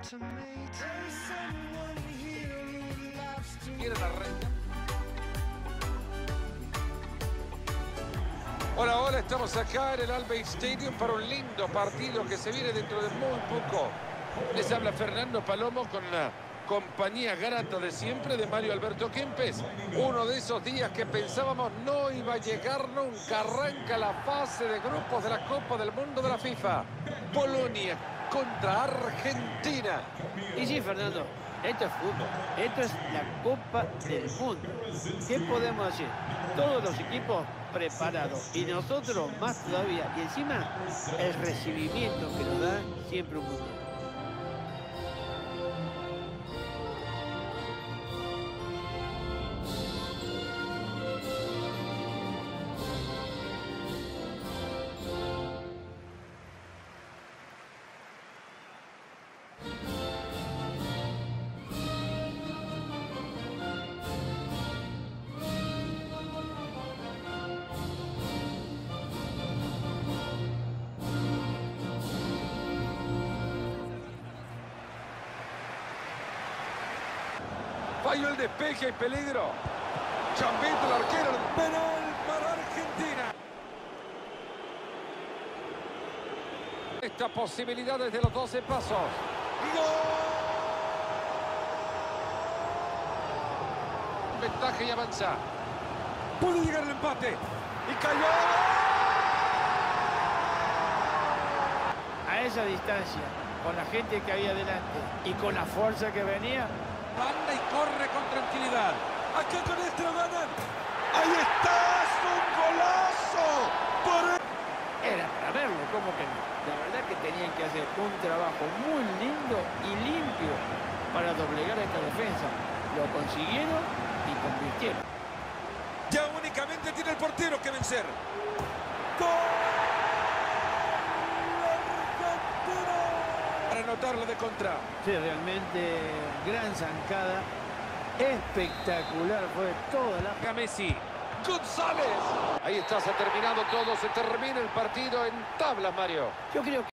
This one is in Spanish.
Quiere la reina. Hola, hola, estamos acá en el Al Bayt Stadium para un lindo partido que se viene dentro de muy poco. Les habla Fernando Palomo con la compañía grata de siempre de Mario Alberto Kempes. Uno de esos días que pensábamos no iba a llegar nunca. Arranca la fase de grupos de la Copa del Mundo de la FIFA. Polonia contra Argentina. Y sí, Fernando, esto es fútbol, esto es la Copa del Mundo. ¿Qué podemos decir? Todos los equipos preparados y nosotros más todavía. Y encima el recibimiento que nos da siempre un mundial. Falló el despeje y peligro. Chambito el arquero. Penal para Argentina. Esta posibilidad desde los 12 pasos. ¡Gol! Ventaja y avanza. Puede llegar el empate. Y cayó. A esa distancia, con la gente que había delante y con la fuerza que venía. Anda y corre con tranquilidad. Acá con este lo ganan. ¡Ahí está! ¡Es un golazo! Era para verlo, ¿cómo que no? La verdad que tenían que hacer un trabajo muy lindo y limpio para doblegar esta defensa. Lo consiguieron y convirtieron. Ya únicamente tiene el portero que vencer. ¡Gol! Para anotarlo de contra. Sí, realmente gran zancada. Espectacular fue toda la... Messi. González. Ahí está, se ha terminado todo. Se termina el partido en tablas, Mario. Yo creo que